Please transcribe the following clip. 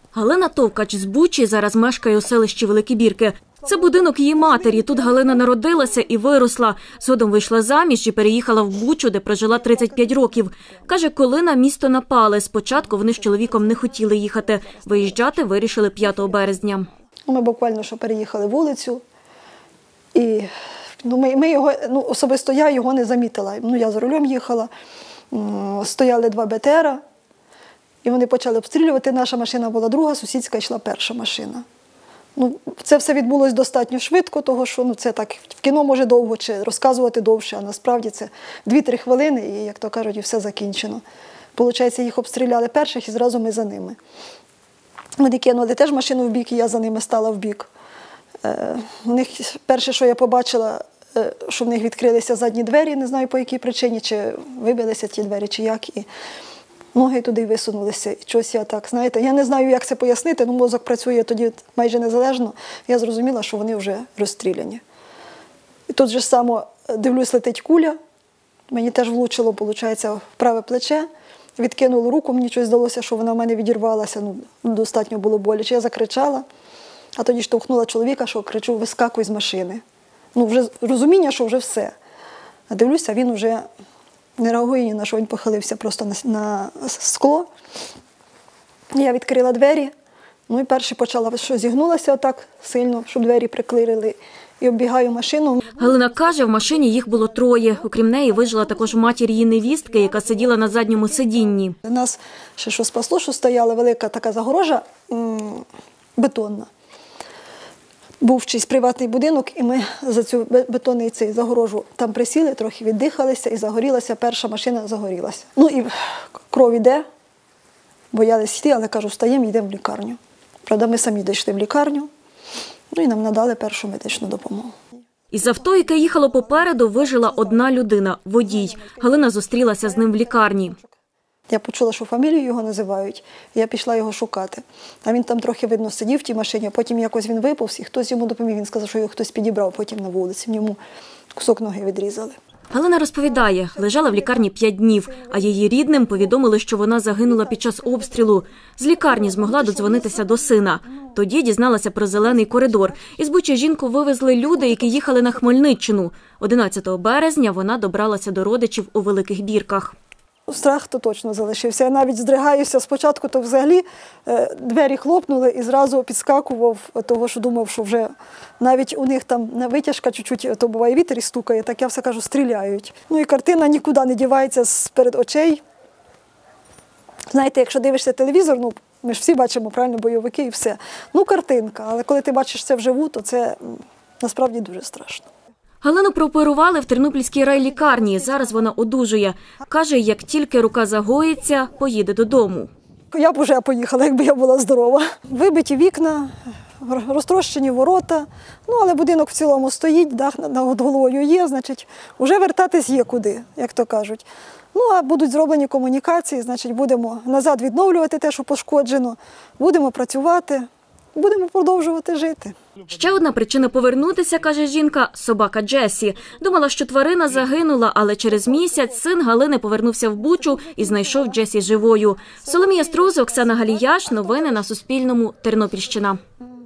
Галина Товкач з Бучі зараз мешкає у селищі Великі Бірки. Це будинок її матері. Тут Галина народилася і виросла. Згодом вийшла заміж і переїхала в Бучу, де прожила 35 років. Каже, коли на місто напали, спочатку вони з чоловіком не хотіли їхати. Виїжджати вирішили 5 березня. Ми буквально що переїхали вулицю. І ми його, особисто я його не замітила. Я за рулем їхала, стояли 2 БТРа, і вони почали обстрілювати. Наша машина була друга, сусідська йшла перша машина. Це все відбулося достатньо швидко, тому що це так в кіно може довго чи розказувати довше, а насправді це 2-3 хвилини і, як то кажуть, і все закінчено. Получається, їх обстріляли перших і зразу ми за ними. Вони кинули теж машину в бік, і я за ними стала в бік. У них перше, що я побачила, що в них відкрилися задні двері, не знаю по якій причині, чи вибилися ті двері, чи як. І ноги туди висунулися. І щось я так, знаєте, я не знаю, як це пояснити, але мозок працює тоді майже незалежно. Я зрозуміла, що вони вже розстріляні. І тут же само, дивлюсь, летить куля. Мені теж влучило, виходить, в праве плече. Відкинуло руку, мені щось здалося, що вона в мене відірвалася. Достатньо було боляче. Я закричала, а тоді штовхнула чоловіка, що кричу: вискакуй з машини. Вже розуміння, що вже все. А дивлюся, він вже не реагує ні на що, він похилився просто на скло. Я відкрила двері, і перше почала, що зігнулася отак сильно, щоб двері приклеїли, і оббігаю машину. Галина каже, в машині їх було 3. Окрім неї вижила також матір її невістки, яка сиділа на задньому сидінні. Нас ще що спасло, що стояла велика така загорожа бетонна. Був чийсь приватний будинок, і ми за цю бетонну загорожу там присіли, трохи віддихалися, і загорілася, перша машина загорілася. І кров іде, боялись йти, але кажу, встаємо, йдемо в лікарню. Правда, ми самі дійшли в лікарню, і нам надали першу медичну допомогу. Із авто, яке їхало попереду, вижила одна людина – водій. Галина зустрілася з ним в лікарні. Я почула, що фамілію його називають, і я пішла його шукати. А він там трохи, видно, сидів в тій машині, а потім якось він виповз, і хтось йому допоміг. Він сказав, що його хтось підібрав потім на вулиці, в ньому кусок ноги відрізали. Галина розповідає, лежала в лікарні 5 днів, а її рідним повідомили, що вона загинула під час обстрілу. З лікарні змогла додзвонитися до сина. Тоді дізналася про зелений коридор. Із Бучі жінку вивезли люди, які їхали на Хмельниччину. 11 березня вона добралася до родичів у Великих Бірках. Страх то точно залишився. Я навіть здригаюся. Спочатку то взагалі двері хлопнули і зразу підскакував, того, що думав, що вже навіть у них там витяжка чуть-чуть, то буває вітер і стукає, так я все кажу, стріляють. І картина нікуди не дівається з-перед очей. Знаєте, якщо дивишся телевізор, ми ж всі бачимо, правильно, бойовики і все. Картинка, але коли ти бачиш це вживу, то це насправді дуже страшно. Галину прооперували в Тернопільській райлікарні. Зараз вона одужує. Каже, як тільки рука загоїться, поїде додому. Я б вже поїхала, якби я була здорова. Вибиті вікна, розтрощені ворота, але будинок в цілому стоїть, дах над головою є, значить, вже вертатись є куди, як то кажуть. А будуть зроблені комунікації, значить, будемо назад відновлювати те, що пошкоджено, будемо працювати, будемо продовжувати жити. Ще одна причина повернутися, каже жінка, собака Джесі. Думала, що тварина загинула, але через місяць син Галини повернувся в Бучу і знайшов Джесі живою. Соломія Струзок, Оксана Галіяш. Новини на Суспільному. Тернопільщина.